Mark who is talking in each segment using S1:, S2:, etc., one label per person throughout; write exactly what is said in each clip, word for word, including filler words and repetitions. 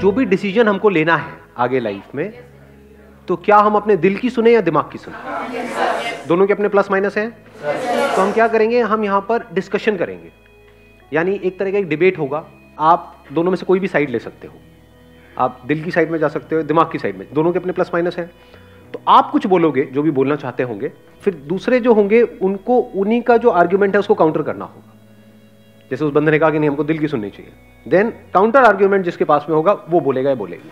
S1: जो भी डिसीजन हमको लेना है आगे लाइफ में, तो क्या हम अपने दिल की सुने या दिमाग की सुने? दोनों के अपने प्लस माइनस हैं। तो हम क्या करेंगे, हम यहाँ पर डिस्कशन करेंगे, यानी एक तरह का एक डिबेट होगा। आप दोनों में से कोई भी साइड ले सकते हो, आप दिल की साइड में जा सकते हो, दिमाग की साइड में, दोनों के अपने प्लस माइनस हैं। तो आप कुछ बोलोगे जो भी बोलना चाहते होंगे, फिर दूसरे जो होंगे उनको उन्हीं का जो आर्ग्यूमेंट है उसको काउंटर करना होगा। जैसे उस बंदे ने कहा कि नहीं हमको दिल की सुननी चाहिए, देन काउंटर आर्ग्यूमेंट जिसके पास में होगा वो बोलेगा या बोलेगी।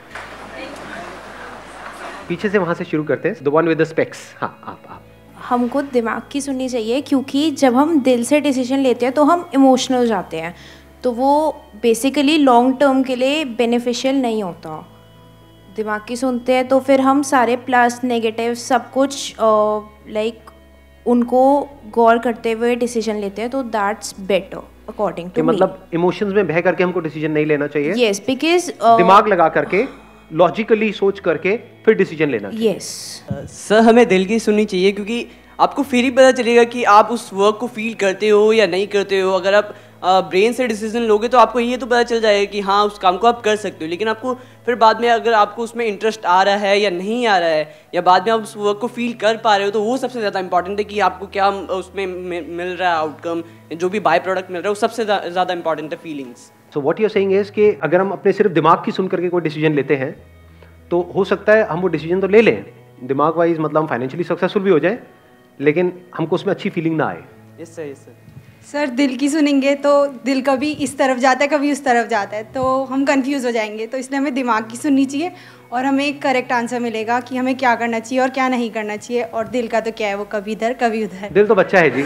S1: पीछे से वहां से शुरू करते हैं, the one with the specs. हाँ, आप आप
S2: हमको दिमाग की सुननी चाहिए, क्योंकि जब हम दिल से डिसीजन लेते हैं तो हम इमोशनल हो जाते हैं, तो वो बेसिकली लॉन्ग टर्म के लिए बेनिफिशियल नहीं होता। दिमाग की सुनते हैं तो फिर हम सारे प्लस नेगेटिव सब कुछ लाइक उनको गौर करते हुए डिसीजन लेते हैं, तो that's better according to me.
S1: मतलब इमोशंस में बह करके हमको डिसीजन नहीं लेना चाहिए।
S2: यस, बिकॉज
S1: दिमाग लगा करके लॉजिकली सोच करके फिर डिसीजन लेना चाहिए।
S2: यस
S3: सर, हमें दिल की सुननी चाहिए, क्योंकि आपको फिर ही पता चलेगा कि आप उस वर्क को फील करते हो या नहीं करते हो। अगर आप ब्रेन से डिसीजन लोगे तो आपको ये तो पता चल जाएगा कि हाँ उस काम को आप कर सकते हो, लेकिन आपको फिर बाद में अगर आपको उसमें इंटरेस्ट आ रहा है या नहीं आ रहा है, या बाद में आप उस वर्क को फील कर पा रहे हो, तो वो सबसे ज़्यादा इंपॉर्टेंट है कि आपको क्या उसमें मिल रहा है आउटकम, जो भी बाय प्रोडक्ट मिल रहा है, वो सबसे ज़्यादा इंपॉर्टेंट है feelings.
S1: So what you are saying is कि अगर हम अपने सिर्फ दिमाग की सुन करके कोई डिसीजन लेते हैं तो हो सकता है हम वो डिसीजन तो ले लें दिमाग वाइज, मतलब हम फाइनेंशियली सक्सेसफुल भी हो जाएं, लेकिन हमको उसमें अच्छी फीलिंग ना आए।
S3: Yes sir, yes sir.
S4: Sir दिल की सुनेंगे तो दिल कभी इस तरफ जाता है कभी उस तरफ जाता है, तो हम कंफ्यूज हो जाएंगे, तो इसलिए हमें दिमाग की सुननी चाहिए और हमें एक करेक्ट आंसर मिलेगा कि हमें क्या करना चाहिए और क्या नहीं करना चाहिए। और दिल का तो क्या है, वो कभी इधर कभी उधर।
S1: दिल तो बच्चा है जी।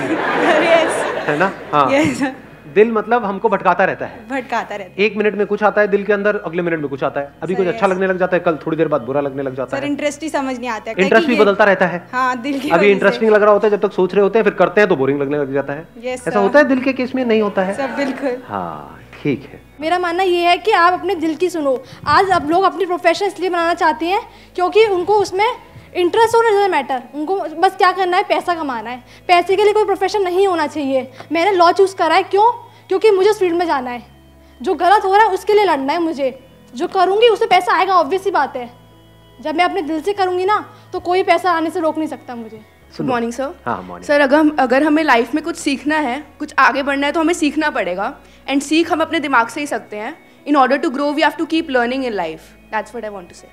S4: यस
S1: है ना? हाँ
S4: यस।
S1: दिल मतलब हमको भटकाता रहता है,
S4: भटकाता रहता है।
S1: एक मिनट में कुछ आता है दिल के अंदर, अगले मिनट में कुछ आता है। अभी कुछ अच्छा लगने लग जाता है, कल थोड़ी देर बाद बुरा लगने लग जाता है।
S4: सर इंटरेस्ट ही समझ नहीं आता है,
S1: इंटरेस्ट भी बदलता रहता है।
S4: हाँ, दिल की
S1: अभी इंटरेस्टिंग लग रहा होता है, जब तक सोच रहे होते हैं, फिर करते हैं तो बोरिंग लगने लग जाता है।
S4: yes,
S1: ऐसा होता है दिल के केस में? नहीं होता है
S4: सर, बिल्कुल।
S1: हाँ ठीक है।
S5: मेरा मानना ये है कि आप अपने दिल की सुनो। आज अब लोग अपनी प्रोफेशन इसलिए बनाना चाहते हैं क्योंकि उनको उसमें इंटरेस्ट होना ज़्यादा मैटर, उनको बस क्या करना है, पैसा कमाना है। पैसे के लिए कोई प्रोफेशन नहीं होना चाहिए। मैंने लॉ चूज़ करा है, क्यों? क्योंकि मुझे उस फील्ड में जाना है, जो गलत हो रहा है उसके लिए लड़ना है मुझे। जो करूँगी उससे पैसा आएगा, ऑब्वियस सी बात है। जब मैं अपने दिल से करूँगी ना तो कोई पैसा आने से रोक नहीं सकता मुझे।
S6: Good morning sir.
S1: हाँ मॉर्निंग
S6: सर, अगर हम अगर हमें लाइफ में कुछ सीखना है, कुछ आगे बढ़ना है, तो हमें सीखना पड़ेगा। एंड सीख हम अपने दिमाग से ही सकते हैं। In order to grow we have to keep learning in life. That's what I want to say.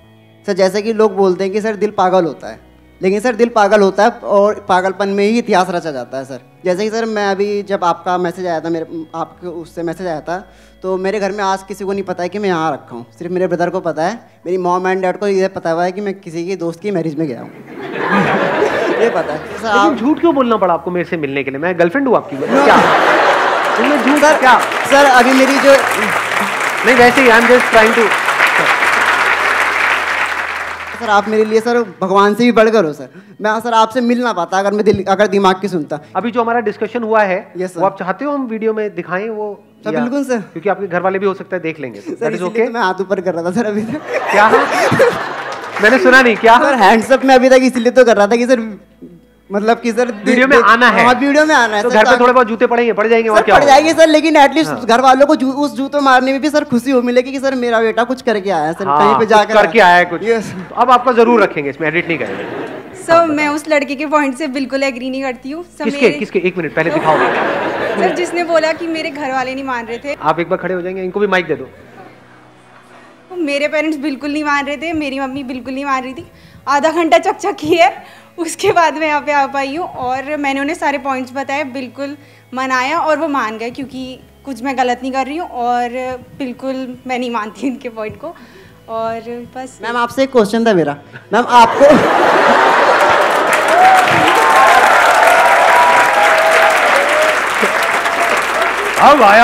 S7: Sir जैसे कि लोग बोलते हैं कि सर दिल पागल होता है, लेकिन सर दिल पागल होता है और पागलपन में ही इतिहास रचा जाता है। सर जैसे कि सर मैं अभी जब आपका मैसेज आया था, मेरे आपके उससे मैसेज आया था, तो मेरे घर में आज किसी को नहीं पता है कि मैं यहाँ रखा हूँ। सिर्फ मेरे ब्रदर को पता है, मेरी मॉम एंड डैड को ये पता हुआ है कि मैं किसी की दोस्त की मैरिज में गया हूँ। ये पता है। सर आप
S1: झूठ क्यों बोलना पड़ा आपको मेरे से मिलने के लिए? मैं गर्लफ्रेंड हूँ आपकी? क्या झूठ?
S7: सर
S1: क्या
S7: सर अभी मेरी जो
S1: नहीं, वैसे ही I am just trying to.
S7: Sir आप मेरे लिए सर भगवान से भी बढ़कर हो सर। मैं सर आपसे मिल ना पाता अगर मैं दिल अगर दिमाग की सुनता।
S1: अभी जो हमारा डिस्कशन हुआ है
S7: yes,
S1: वो आप चाहते हो हम वीडियो में दिखाएं वो?
S7: सर बिल्कुल सर,
S1: क्योंकि आपके घर वाले भी हो सकता है देख लेंगे।
S7: सर इसलिए okay? तो मैं हाथ ऊपर कर रहा था सर अभी तक।
S1: क्या? मैंने सुना नहीं। क्या
S7: सर हैंड्स अप मैं अभी तक इसलिए तो कर रहा था कि सर मतलब कि सर
S1: वीडियो में आना है।
S7: हाँ वीडियो में आना है।
S1: तो घर पे थोड़े बहुत जूते पड़ेंगे, पड़ जाएंगे और क्या
S7: पड़ जाएंगे सर, लेकिन एटलीस्ट घर वालों को उस जूते मारने में भी सर खुशी हो मिलेगी कि सर मेरा बेटा कुछ करके आया है, सर कहीं पे जाकर
S1: करके आया है कुछ। अब आपका जरूर रखेंगे, इसमें एडिट नहीं करेंगे।
S4: सर मैं उस लड़के के पॉइंट से बिल्कुल एग्री नहीं करती हूँ।
S1: किसके किसके? एक मिनट पहले दिखाओ।
S4: सर जिसने बोला कि मेरे घर वाले नहीं मान रहे थे।
S1: आप एक बार खड़े हो जाएंगे, इनको भी माइक दे दो।
S4: मेरे पेरेंट्स बिल्कुल नहीं मान रहे थे, मेरी मम्मी बिल्कुल नहीं मान रही थी। आधा घंटा चकचक की है, उसके बाद मैं यहाँ पे आ पाई हूँ और मैंने उन्हें सारे पॉइंट्स बताए, बिल्कुल मनाया और वो मान गए, क्योंकि कुछ मैं गलत नहीं कर रही हूँ और बिल्कुल मैं नहीं मानती इनके पॉइंट को। और बस
S7: मैम आपसे एक क्वेश्चन था मेरा। मैम आपको
S1: अब आया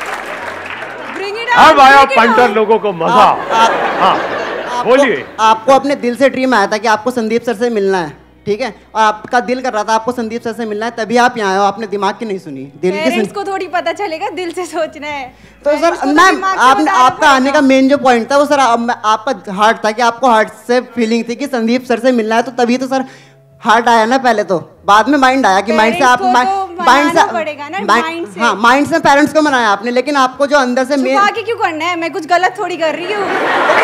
S1: अब आया पंटर लोगों को मजा। हाँ बोलिए।
S7: आपको अपने दिल से ड्रीम आया था कि आपको संदीप सर से मिलना है, ठीक है, और आपका दिल कर रहा था आपको संदीप सर से मिलना है, तभी आप यहाँ आए हो। आपने दिमाग की नहीं सुनी, दिल की सुनी।
S4: को थोड़ी पता चलेगा, दिल से सोचना है।
S7: तो सर मैम आपने आपका आने का मेन जो पॉइंट था वो सर आपका हार्ट था कि आपको हार्ट से फीलिंग थी कि संदीप सर से मिलना है, तो तभी तो सर हार्ट आया ना पहले, तो बाद में माइंड आया कि माइंड से आप माइंड से
S4: पड़ेगा ना, माइंड से।
S7: हाँ, माइंड से पेरेंट्स को मनाया आपने, लेकिन आपको जो अंदर से
S4: छुपा के क्यों करना है? मैं कुछ गलत थोड़ी कर रही हूँ।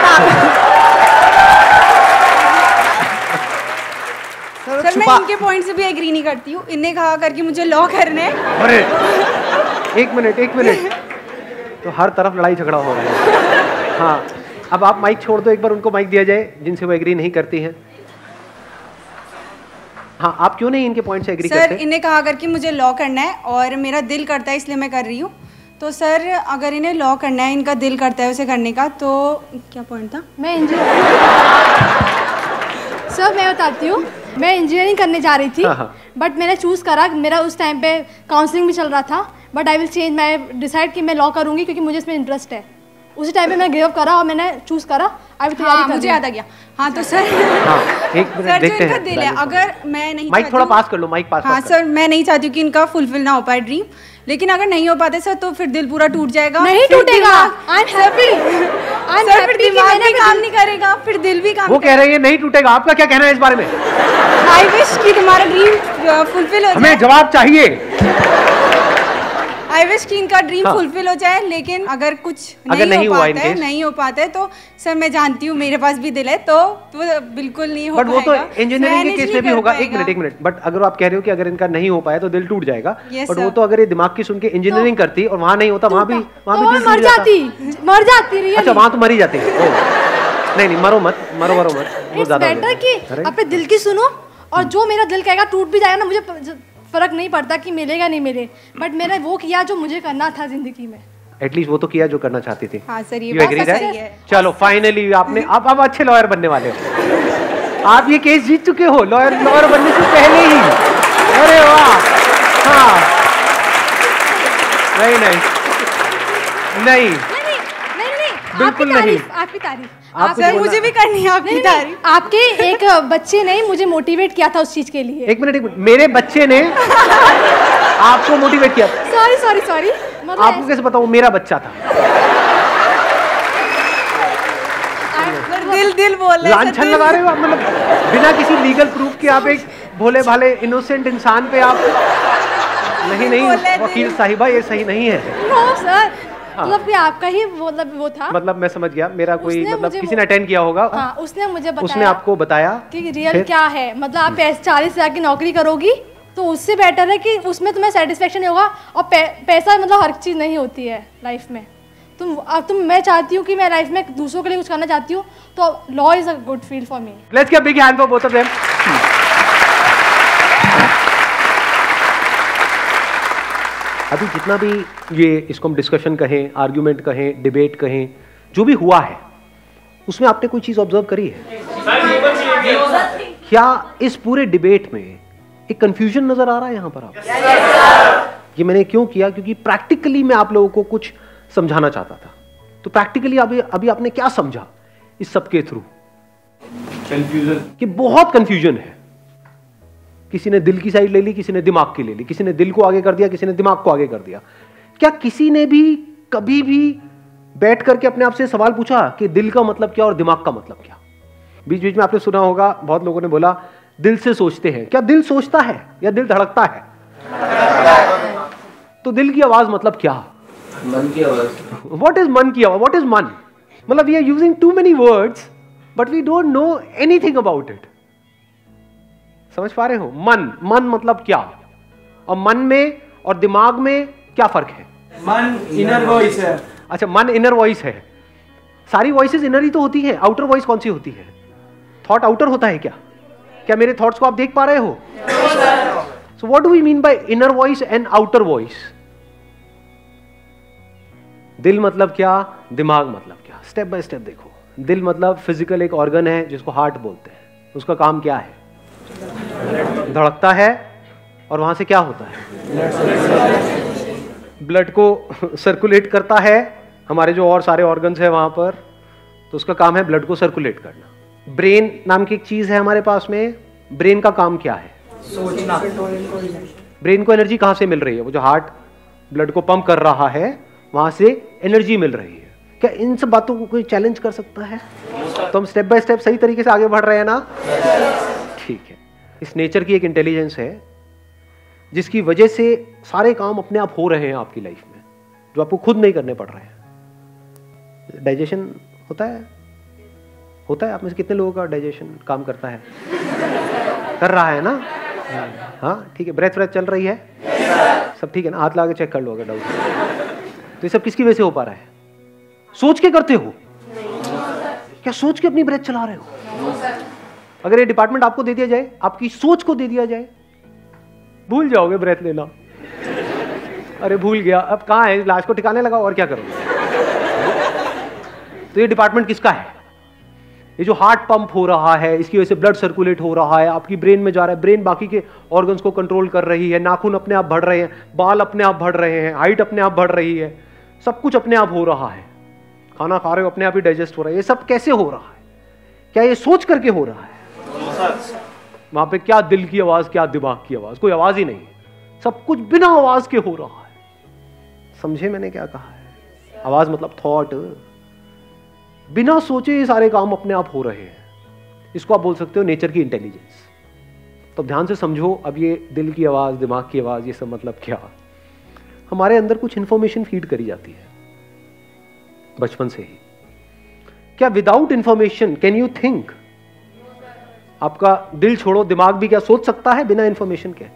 S4: सर मैं इनके पॉइंट से भी एग्री नहीं करती हूँ। इनने कहा करके मुझे लॉ करने।
S1: अरे एक मिनट एक मिनट, तो हर तरफ लड़ाई झगड़ा हो रहा है। हाँ, अब आप माइक छोड़ दो, एक बार उनको माइक दिया जाए जिनसे वो एग्री नहीं करती हैं। हाँ, आप क्यों नहीं इनके पॉइंट से एग्री करते?
S4: सर इन्हें कहा करके मुझे लॉ करना है और मेरा दिल करता है इसलिए मैं कर रही हूँ। तो सर अगर इन्हें लॉ करना है, इनका दिल करता है उसे करने का, तो क्या पॉइंट था?
S5: मैं इंजीनियर सर मैं बताती हूँ, मैं इंजीनियरिंग करने जा रही थी, बट मैंने चूज़ करा, मेरा उस टाइम पे काउंसलिंग भी चल रहा था, बट आई विल चेंज, मैं डिसाइड कि मैं लॉ करूँगी क्योंकि मुझे इसमें इंटरेस्ट है। उसी टाइम पे मैं गिव अप करा और मैंने चूज करा, आई विल तैयारी कर।
S4: मुझे याद आ गया। हाँ तो सर
S1: हाँ, एक मिनट देखते हैं।
S4: दिल है, अगर मैं नहीं
S1: माइक थोड़ा पास कर लो, माइक पास।
S4: हाँ सर, मैं नहीं चाहती हूँ कि इनका फुलफिल ना हो पाए ड्रीम, लेकिन अगर नहीं हो पाते सर तो फिर दिल पूरा टूट जाएगा।
S5: नहीं टूटेगा, I am happy, I am happy कि
S4: मैंने काम नहीं करेगा, फिर दिल भी काम।
S1: वो कह रही है नहीं टूटेगा, आपका क्या कहना है इस बारे में?
S4: आई विश कि तुम्हारा ड्रीम फुलफिल हो जाए।
S1: हमें जवाब चाहिए।
S4: आई विश कि इनका ड्रीम हाँ। फुलफिल हो जाए, लेकिन अगर कुछ
S1: अगर
S4: नहीं, नहीं हो पाता है,
S1: नहीं,
S4: नहीं हो पाता है तो सर मैं जानती हूँ मेरे पास भी दिल है, तो, तो बिल्कुल नहीं हो
S1: बट वो तो इंजीनियरिंग के केस में भी होगा। एक
S4: पाएगा।
S1: मिनट एक मिनट बट अगर आप कह रहे हो कि अगर इनका नहीं हो पाया तो दिल टूट जाएगा,
S4: yes,
S1: बट वो तो अगर ये दिमाग की सुन के इंजीनियरिंग करती और वहाँ नहीं होता, वहाँ भी वहाँ भी
S5: मर जाती, मर जाती।
S1: अच्छा, वहाँ तो मरी जाती है। नहीं नहीं, मरो मत, मरो मरो मत, वो ज्यादा
S5: बेटर कि अपने दिल की सुनो, और जो मेरा दिल कहेगा टूट भी जाएगा ना, मुझे फर्क नहीं पड़ता कि मिलेगा नहीं मिले, बट मैंने वो किया जो मुझे करना था जिंदगी में।
S1: एटलीस्ट वो तो किया जो करना चाहती थी।
S4: हाँ सर, ये बात सही है।
S1: चलो फाइनली आपने अब अब अच्छे लॉयर बनने वाले हो। आप ये केस जीत चुके हो लॉयर लॉयर बनने से पहले ही। अरे वाह, हाँ नहीं नहीं नहीं बिल्कुल नहीं,
S5: आपकी तारीफ।
S4: आप सर मुझे भी करनी है आपकी तारीफ।
S5: आपके एक बच्चे ने मुझे मोटिवेट किया था उस चीज के लिए।
S1: एक मिनट एक मिनट, मेरे बच्चे ने आपको मोटिवेट किया?
S5: सॉरी सॉरी सॉरी,
S1: आपको कैसे पता वो मेरा बच्चा था?
S4: दिल दिल बोल रहे,
S1: लांछन लगा रहे हो आप, मतलब बिना किसी लीगल प्रूफ के आप एक भोले भाले इनोसेंट इंसान पे आप। नहीं नहीं वकील साहिबा, ये सही नहीं है।
S5: नो सर, मतलब कि आपका ही मतलब वो था।
S1: मतलब मैं समझ गया, मेरा कोई मतलब किसी ने अटेंड किया होगा।
S5: हाँ, उसने मुझे बताया,
S1: उसने आपको बताया
S5: कि रियल क्या है। मतलब आप चालीस हजार की नौकरी करोगी तो उससे बेटर है कि उसमें तुम्हें सेटिस्फेक्शन नहीं होगा, और पैसा मतलब हर चीज़ नहीं होती है लाइफ में। तुम अब तुम मैं चाहती हूँ कि मैं लाइफ में दूसरों के लिए कुछ करना चाहती हूँ, तो law is a good field for me.
S1: Let's give a big hand for both of them. अभी जितना भी ये इसको हम डिस्कशन कहें, आर्ग्यूमेंट कहें, डिबेट कहें, जो भी हुआ है उसमें आपने कोई चीज ऑब्जर्व करी है क्या? इस पूरे डिबेट में एक कंफ्यूजन नजर आ रहा है यहां पर आपको? ये मैंने क्यों किया, क्योंकि प्रैक्टिकली मैं आप लोगों को कुछ समझाना चाहता था। तो प्रैक्टिकली अभी अभी आपने क्या समझा इस सब के थ्रू? कंफ्यूजन, कि बहुत कंफ्यूजन है। किसी ने दिल की साइड ले ली, किसी ने दिमाग की ले ली, किसी ने दिल को आगे कर दिया, किसी ने दिमाग को आगे कर दिया। क्या किसी ने भी कभी भी बैठ करके अपने आप से सवाल पूछा कि दिल का मतलब क्या और दिमाग का मतलब क्या? बीच बीच में आपने सुना होगा, बहुत लोगों ने बोला दिल से सोचते हैं। क्या दिल सोचता है या दिल धड़कता है? तो दिल की आवाज मतलब क्या?
S8: मन की आवाज।
S1: व्हाट इज मन की आवाज? व्हाट इज मन? मतलब we are using too many words but we don't know anything about it. समझ पा रहे हो? मन, मन मतलब क्या, और मन में और दिमाग में क्या फर्क है?
S8: मन इनर वॉइस है।
S1: अच्छा, मन इनर वॉइस है। सारी वॉइसेस इनर ही तो होती है, आउटर वॉइस कौन सी होती है? थॉट आउटर होता है क्या? क्या मेरे थॉट्स को आप देख पा रहे हो? So what do we mean by inner voice and outer voice? दिल मतलब क्या, दिमाग मतलब क्या? स्टेप बाय स्टेप देखो। दिल मतलब फिजिकल एक ऑर्गन है जिसको हार्ट बोलते हैं। उसका काम क्या है? धड़कता है, और वहां से क्या होता है? ब्लड को सर्कुलेट करता है। हमारे जो और सारे ऑर्गन्स है वहां पर, तो उसका काम है ब्लड को सर्कुलेट करना। ब्रेन नाम की एक चीज है हमारे पास में। ब्रेन का काम क्या है?
S8: सोचना।
S1: ब्रेन को एनर्जी कहां से मिल रही है? वो जो हार्ट ब्लड को पंप कर रहा है वहां से एनर्जी मिल रही है। क्या इन सब बातों को कोई चैलेंज कर सकता है? तो हम स्टेप बाय स्टेप सही तरीके से आगे बढ़ रहे हैं ना? ठीक है। इस नेचर की एक इंटेलिजेंस है जिसकी वजह से सारे काम अपने आप हो रहे हैं आपकी लाइफ में, जो आपको खुद नहीं करने पड़ रहे हैं। डाइजेशन होता है होता है आप में से कितने लोगों का डाइजेशन काम करता है? कर रहा है ना? हाँ ठीक है। ब्रेथ ब्रेथ चल रही है, सब ठीक है ना? हाथ ला के चेक कर लो अगर डाउट है। तो ये सब किसकी वजह से हो पा रहा है? सोच के करते हो क्या? सोच के अपनी ब्रेथ चला रहे हो? अगर ये डिपार्टमेंट आपको दे दिया जाए, आपकी सोच को दे दिया जाए, भूल जाओगे ब्रेथ लेना। अरे भूल गया, अब कहाँ है? लाश को ठिकाने लगा और क्या करोगे? तो ये डिपार्टमेंट किसका है? ये जो हार्ट पंप हो रहा है, इसकी वजह से ब्लड सर्कुलेट हो रहा है, आपकी ब्रेन में जा रहा है, ब्रेन बाकी के ऑर्गन्स को कंट्रोल कर रही है, नाखून अपने आप बढ़ रहे हैं, बाल अपने आप बढ़ रहे हैं, हाइट अपने आप बढ़ रही है, सब कुछ अपने आप हो रहा है। खाना खा रहे हो अपने आप ही डाइजेस्ट हो रहा है। ये सब कैसे हो रहा है? क्या ये सोच करके हो रहा है? वहां पे क्या दिल की आवाज, क्या दिमाग की आवाज? कोई आवाज ही नहीं है, सब कुछ बिना आवाज के हो रहा है। समझे मैंने क्या कहा है? आवाज मतलब थॉट। बिना सोचे ये सारे काम अपने आप हो रहे हैं। इसको आप बोल सकते हो नेचर की इंटेलिजेंस। तो ध्यान से समझो, अब ये दिल की आवाज, दिमाग की आवाज, ये सब मतलब क्या? हमारे अंदर कुछ इंफॉर्मेशन फीड करी जाती है बचपन से ही। क्या without information can you think? आपका दिल छोड़ो, दिमाग भी क्या सोच सकता है बिना इंफॉर्मेशन के?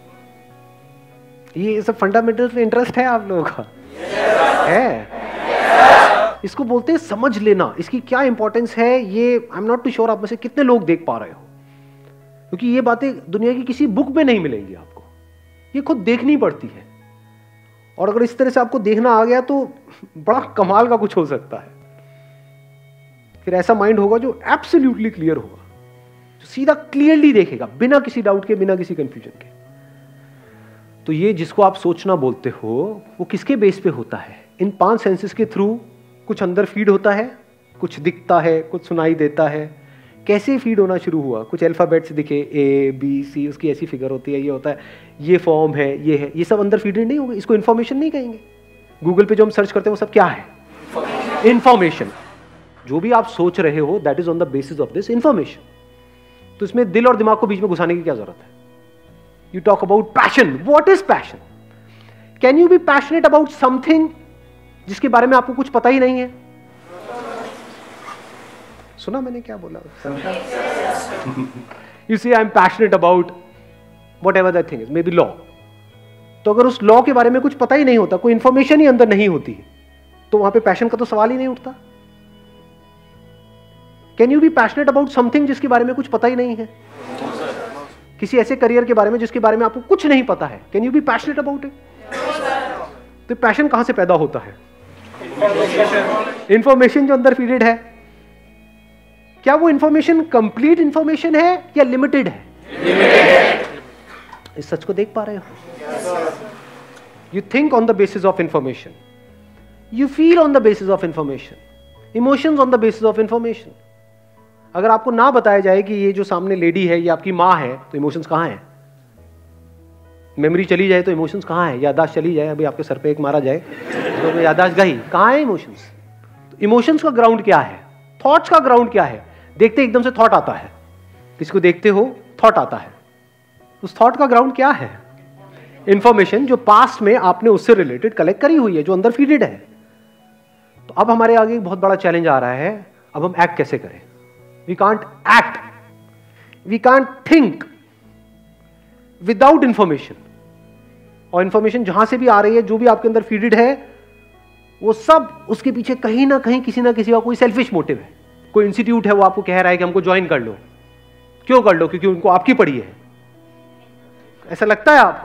S1: ये सब फंडामेंटल इंटरेस्ट है आप लोगों का? है। इसको बोलते हैं समझ लेना। इसकी क्या इंपॉर्टेंस है ये I am not too sure आप में से कितने लोग देख पा रहे हो, क्योंकि ये बातें दुनिया की किसी बुक में नहीं मिलेंगी आपको, ये खुद देखनी पड़ती है। और अगर इस तरह से आपको देखना आ गया तो बड़ा कमाल का कुछ हो सकता है। फिर ऐसा माइंड होगा जो एब्सोल्युटली क्लियर होगा, जो सीधा क्लियरली देखेगा बिना किसी डाउट के, बिना किसी कंफ्यूजन के। तो ये जिसको आप सोचना बोलते हो वो किसके बेस पे होता है? इन पांच सेंसेस के थ्रू कुछ अंदर फीड होता है, कुछ दिखता है, कुछ सुनाई देता है। कैसे फीड होना शुरू हुआ? कुछ अल्फाबेट्स दिखे, ए बी सी, उसकी ऐसी फिगर होती है, ये होता है, ये फॉर्म है, ये है, ये सब अंदर फीडेड नहीं होगा। इसको इन्फॉर्मेशन नहीं कहेंगे। गूगल पे जो हम सर्च करते हैं वो सब क्या है? इन्फॉर्मेशन। जो भी आप सोच रहे हो that is on the basis of this information. तो इसमें दिल और दिमाग को बीच में घुसाने की क्या जरूरत है? You talk about passion. What is passion? Can you be passionate about something जिसके बारे में आपको कुछ पता ही नहीं है? सुना मैंने क्या बोला? You see I am passionate about whatever that thing is, maybe law. तो अगर उस लॉ के बारे में कुछ पता ही नहीं होता, कोई इंफॉर्मेशन ही अंदर नहीं होती, तो वहां पे पैशन का तो सवाल ही नहीं उठता। Can you be passionate about something जिसके बारे में कुछ पता ही नहीं है? किसी ऐसे करियर के बारे में जिसके बारे में आपको कुछ नहीं पता है, can you be passionate about it? तो पैशन कहां से पैदा होता है? इंफॉर्मेशन जो अंदर फीडेड है। क्या वो इंफॉर्मेशन कंप्लीट इंफॉर्मेशन है या लिमिटेड है? इस सच को देख पा रहे हो? You think on the basis of information, you feel on the basis of information, emotions on the basis of information. अगर आपको ना बताया जाए कि ये जो सामने लेडी है ये आपकी माँ है, तो इमोशंस कहाँ हैं? मेमोरी चली जाए तो इमोशंस कहाँ है? याददाश्त चली जाए, अभी आपके सर पे एक मारा जाए तो याददाश्त गई, कहाँ है इमोशंस? तो इमोशंस का ग्राउंड क्या है? थॉट्स का ग्राउंड क्या है? देखते एकदम से थॉट आता है, किसको देखते हो थॉट आता है, उस थॉट का ग्राउंड क्या है? इंफॉर्मेशन जो पास्ट में आपने उससे रिलेटेड कलेक्ट करी हुई है, जो अंदर फीडेड है। तो अब हमारे आगे एक बहुत बड़ा चैलेंज आ रहा है, अब हम एक्ट कैसे करें? We can't act, we can't think without information. और इंफॉर्मेशन जहां से भी आ रही है, जो भी आपके अंदर फीडेड है, वो सब उसके पीछे कहीं ना कहीं किसी ना किसी का कोई सेल्फिश मोटिव है। कोई इंस्टीट्यूट है वो आपको कह रहा है कि हमको ज्वाइन कर लो। क्यों कर लो? क्योंकि उनको आपकी पड़ी है। ऐसा लगता है आपको?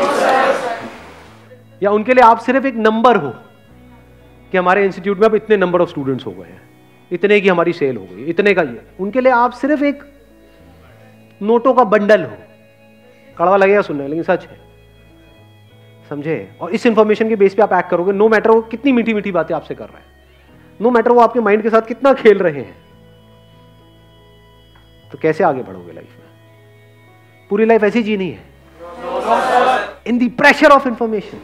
S1: या उनके लिए आप सिर्फ एक नंबर हो कि हमारे इंस्टीट्यूट में अब इतने नंबर ऑफ स्टूडेंट्स हो गए हैं, इतने की हमारी सेल हो गई, इतने का ये। उनके लिए आप सिर्फ एक नोटों का बंडल हो। कड़वा लगेगा सुनने, लेकिन सच है, समझे? और इस इंफॉर्मेशन के बेस पे आप एक्ट करोगे, नो मैटर वो कितनी मीठी मीठी बातें आपसे कर रहे हैं, नो मैटर वो आपके माइंड के साथ कितना खेल रहे हैं। तो कैसे आगे बढ़ोगे लाइफ में? पूरी लाइफ ऐसी जीनी है in the pressure of information.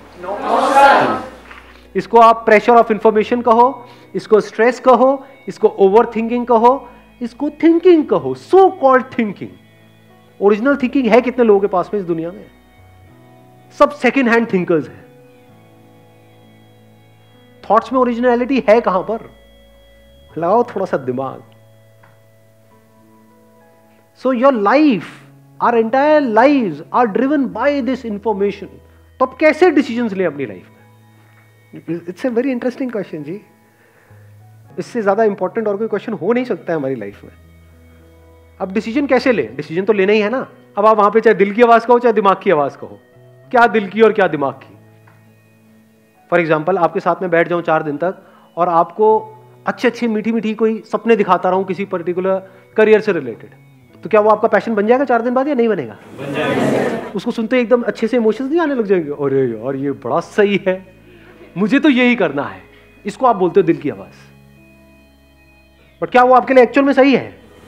S1: इसको आप प्रेशर ऑफ इंफॉर्मेशन कहो, इसको स्ट्रेस कहो, इसको ओवर थिंकिंग कहो, इसको थिंकिंग कहो, so called thinking. Original thinking है कितने लोगों के पास में इस दुनिया में? सब सेकेंड हैंड थिंकर्स हैं। थॉट्स में ओरिजिनलिटी है कहां पर? लगाओ थोड़ा सा दिमाग। So your life, our entire lives are driven by this information. तो अब कैसे डिसीजंस लें अपनी लाइफ में? It's a very interesting question जी। इससे ज्यादा इंपॉर्टेंट और कोई क्वेश्चन हो नहीं सकता है हमारी लाइफ में। अब डिसीजन कैसे लें? डिसीजन तो लेना ही है ना। अब आप वहां पे चाहे दिल की आवाज कहो चाहे दिमाग की आवाज कहो, क्या दिल की और क्या दिमाग की? फॉर एग्जाम्पल, आपके साथ में बैठ जाऊं चार दिन तक और आपको अच्छे अच्छे मीठी मीठी कोई सपने दिखाता रहूं किसी पर्टिकुलर करियर से रिलेटेड, तो क्या वो आपका पैशन बन जाएगा चार दिन बाद या नहीं बनेगा? बन जाएगा। उसको सुनते एकदम अच्छे से इमोशंस नहीं आने लग जाएंगे? अरे यार ये बड़ा सही है, मुझे तो यही करना है। इसको आप बोलते हो दिल की आवाज। बट क्या वो आपके लिए एक्चुअल में सही है?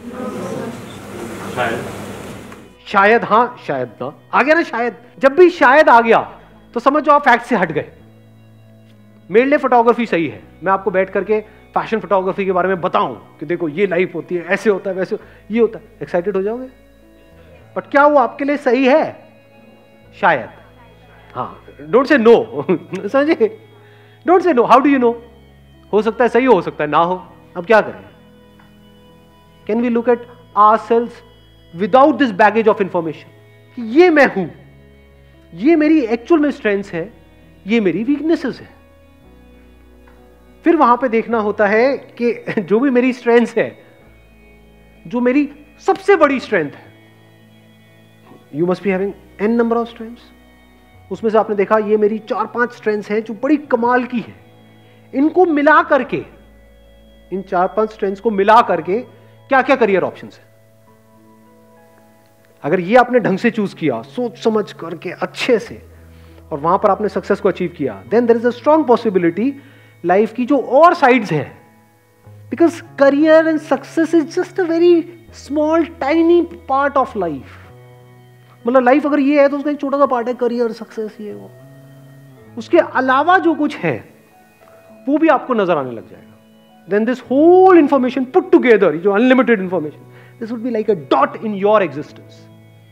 S1: शायद शायद हाँ, शायद ना। आ गया ना शायद। जब भी शायद आ गया तो समझो आप फैक्ट से हट गए। मेरे लिए फोटोग्राफी सही है, मैं आपको बैठ करके फैशन फोटोग्राफी के बारे में बताऊं कि देखो ये लाइफ होती है, ऐसे होता है, वैसे ये होता है, एक्साइटेड हो जाओगे। बट क्या वो आपके लिए सही है? शायद हाँ। डोंट से नो, समझे? Don't say no. How do you know? हो सकता है सही हो सकता है ना हो। अब क्या करें? Can we look at ourselves without this baggage of information? ये मैं हूं, ये मेरी एक्चुअल में स्ट्रेंथ्स है, ये मेरी वीकनेसेस है। फिर वहां पे देखना होता है कि जो भी मेरी स्ट्रेंथ्स है, जो मेरी सबसे बड़ी स्ट्रेंथ है, you must be having an number of strengths, उसमें से आपने देखा ये मेरी चार पांच स्ट्रेंथ्स हैं जो बड़ी कमाल की है। इनको मिला करके, इन चार पांच स्ट्रेंथ्स को मिला करके क्या क्या करियर ऑप्शंस है? अगर ये आपने ढंग से चूज किया, सोच समझ करके अच्छे से, और वहां पर आपने सक्सेस को अचीव किया, then there is a strong possibility life की जो और साइड्स हैं, because career and success is just a very small tiny part of life. मतलब लाइफ अगर ये है तो उसका एक छोटा सा पार्ट है करियर, सक्सेस, ये वो। उसके अलावा जो कुछ है वो भी आपको नजर आने लग जाएगा। Then this whole information put together, जो unlimited information, this would be like a dot in your existence.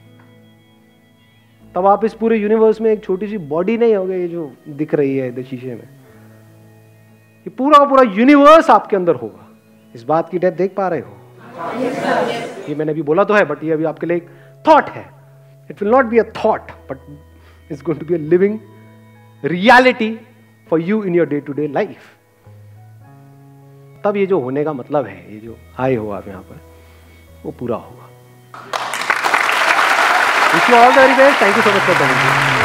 S1: तब आप इस पूरे यूनिवर्स में एक छोटी सी बॉडी नहीं होगे, ये जो दिख रही है इधर शीशे में, ये पूरा का पूरा यूनिवर्स आपके अंदर होगा। इस बात की डेप्थ देख पा रहे हो? yes, yes. ये मैंने अभी बोला तो है, बट ये अभी आपके लिए एक थॉट है। It will not be a thought, but it's going to be a living reality for you in your day to day life. तब ये जो होने का मतलब है, ये जो आए हो आप यहाँ पर, वो पूरा होगा। Wish you all the very best. Thank you so much for coming.